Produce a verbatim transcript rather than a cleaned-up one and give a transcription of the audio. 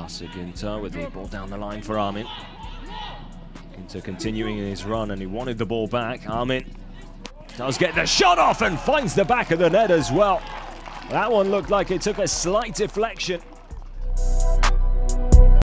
Lasse Günther with the ball down the line for Amyn. Günther continuing in his run, and he wanted the ball back. Amyn does get the shot off and finds the back of the net as well. That one looked like it took a slight deflection.